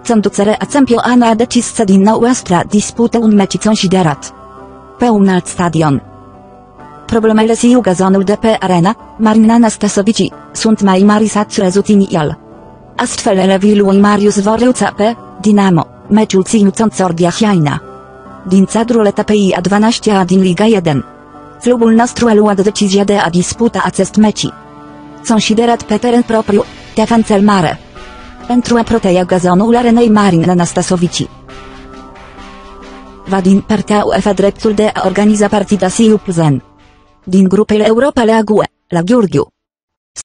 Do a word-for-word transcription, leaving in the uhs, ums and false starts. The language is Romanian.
conducere a campioană a decis să din nou Astra dispute un meci considerat pe un alt stadion. Problemele cu gazonul de pe arena Marin Anastasovici sunt mai mari sa crezut inițial. Astfel elevii lui Mariusz Voreuța pe Dinamo, meciul ținut în Zordia Chiajna. Din cadrul etapei a douăsprezecea din Liga unu. Clubul nostru a luat decizia de a disputa acest meci, considerat pe teren propriu, Tefan cel mare, pentru a proteja gazonul arenei Marin Anastasovici. Va din partea UEFA dreptul de a organiza partida cu Plzen din grupele Europa League, la Giurgiu.